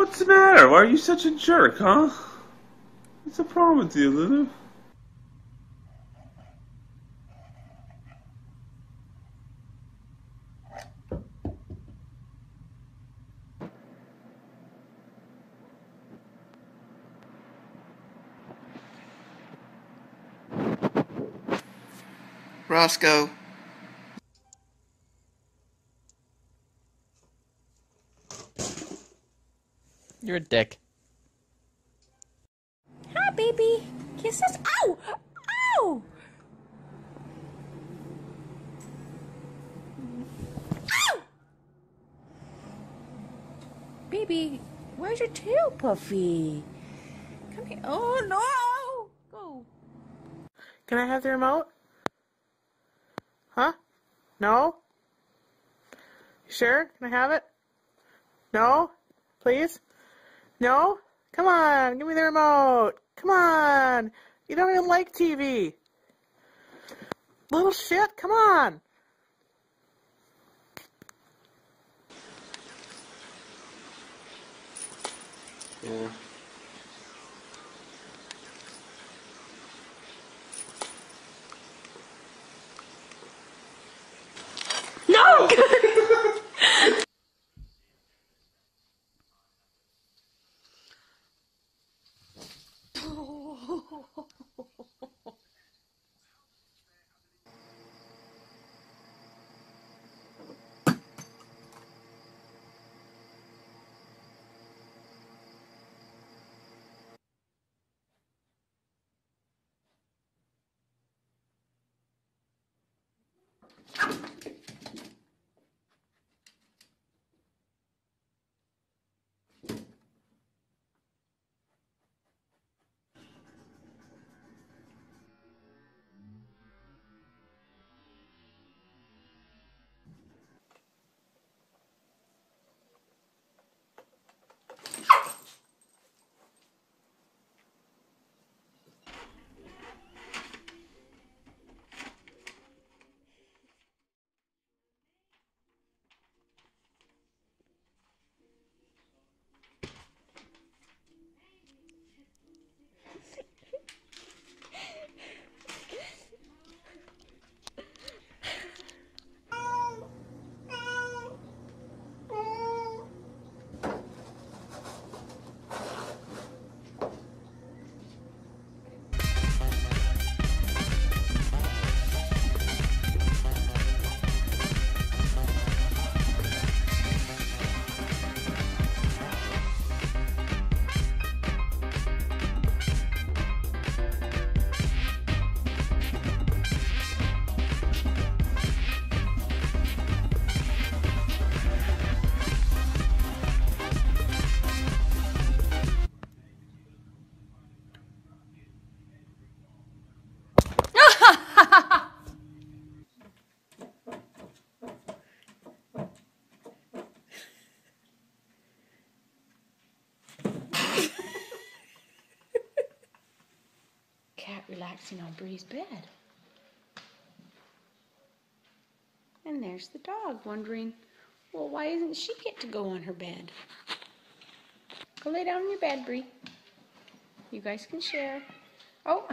What's the matter? Why are you such a jerk, huh? What's the problem with you, Lulu? Roscoe. You're a dick. Hi, baby. Kisses. Ow! Ow! Ow! Baby, where's your tail, Puffy? Come here. Oh, no! Go. Can I have the remote? Huh? No? You sure? Can I have it? No? Please? No? Come on, give me the remote. Come on. You don't even like TV. Little shit, come on. Yeah. No! Cat relaxing on Bree's bed. And there's the dog wondering, well, why doesn't she get to go on her bed? Go lay down in your bed, Bree. You guys can share. Oh.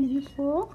Are you full?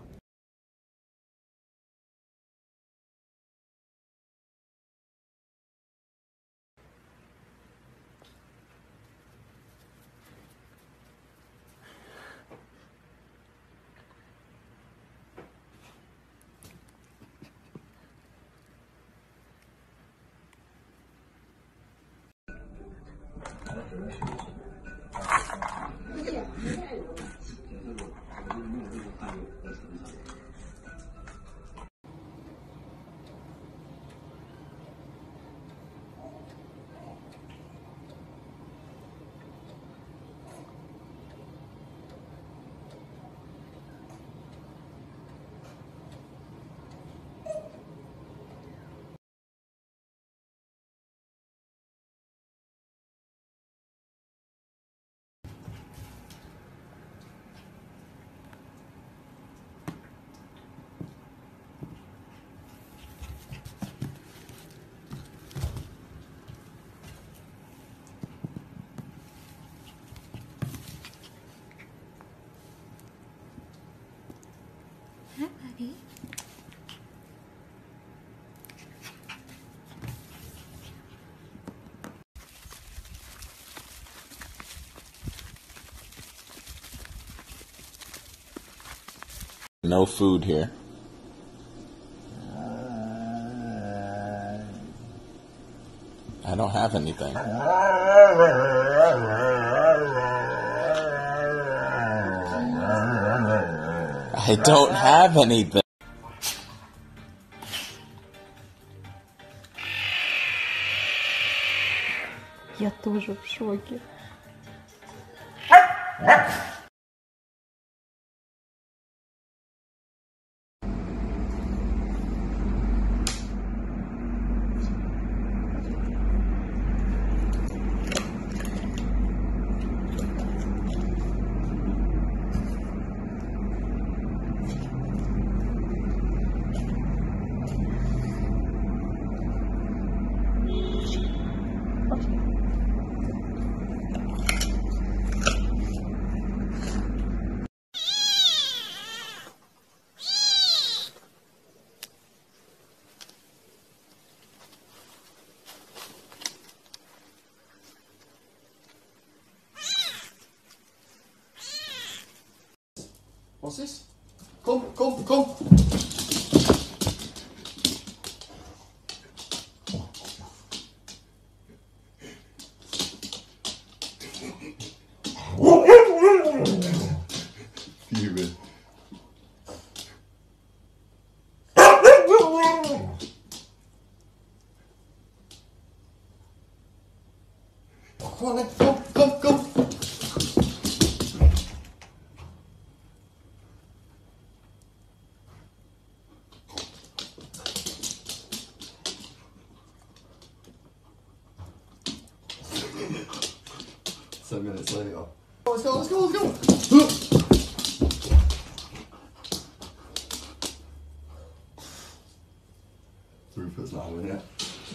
Hi, buddy. No food here. I don't have anything. I don't have anything. Я тоже в шоке. What's this? Kom, kom, kom. Fuming. Come on then, come, come, come. Ten minutes later. Let's go, let's go, let's go! Rupert's not having it.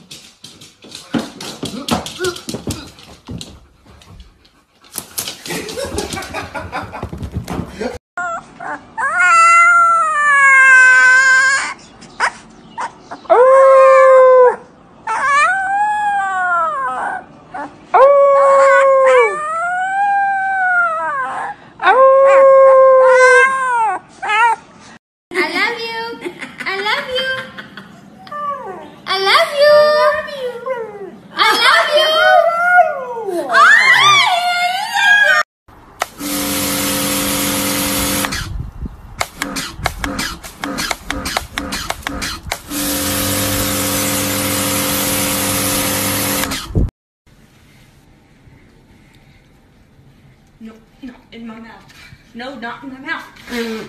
No, not in my mouth. No, not in my mouth.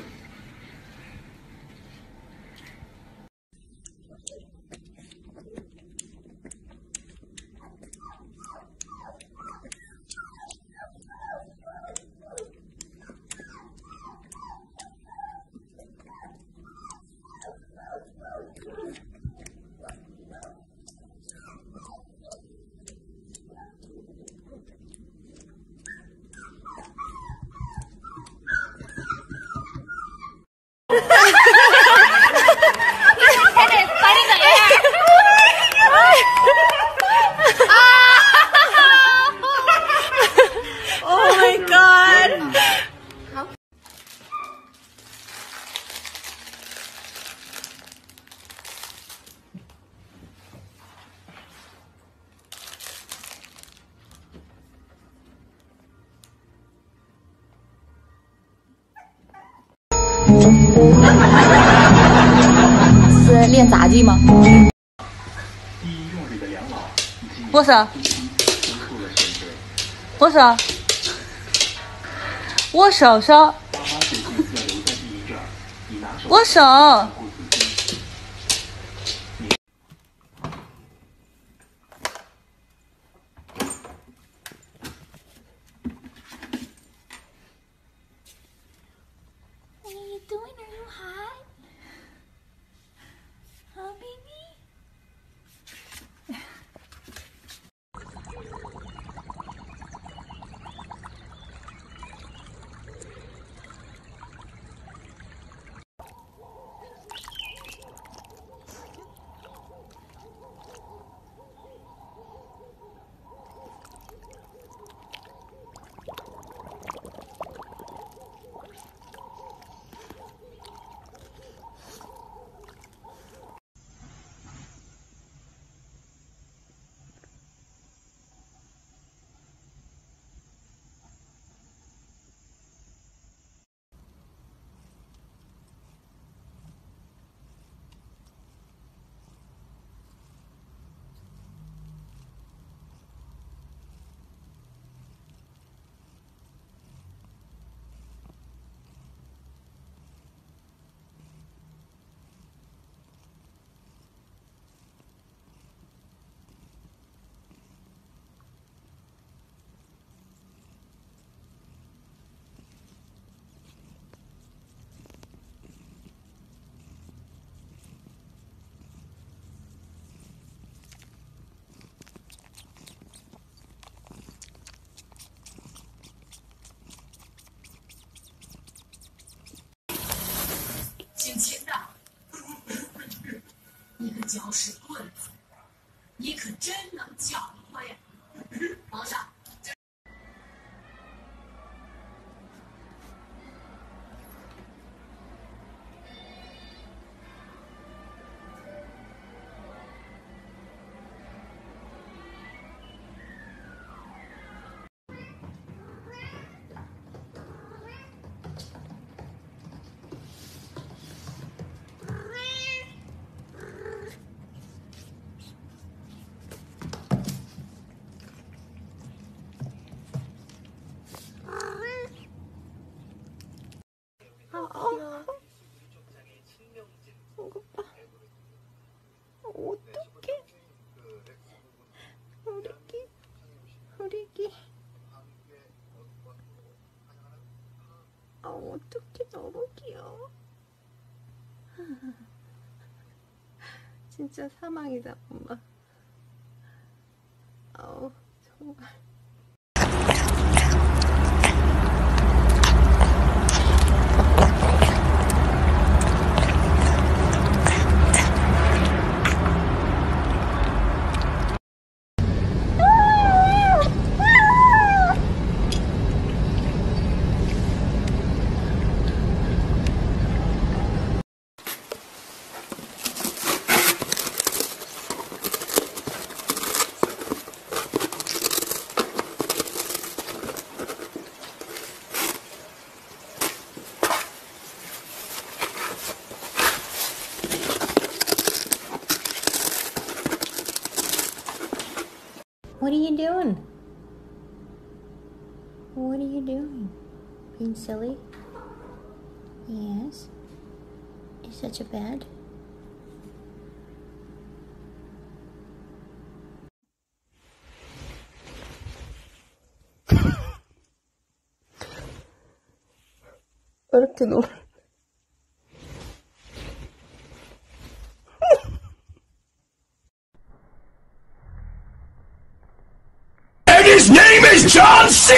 件杂技吗？ 握手，握手，握手手，握手。 What are you doing? Are you hot? Huh, baby? 姓秦的，你个搅屎棍子，你可真能搅和呀！皇上。 어떡해, 너무 귀여워. 진짜 사망이다, 엄마. 아우, 정말. What are you doing? What are you doing? Being silly? Yes. Is such a bad? 이렇게 놀. And his name is John C.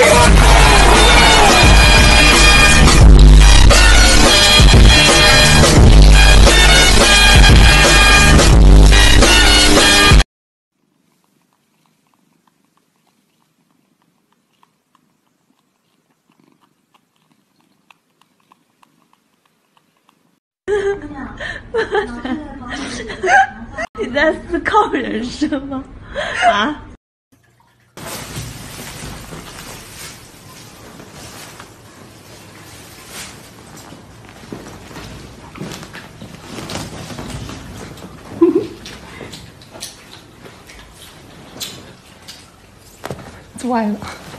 你在思考人生吗？啊？ 좋아요.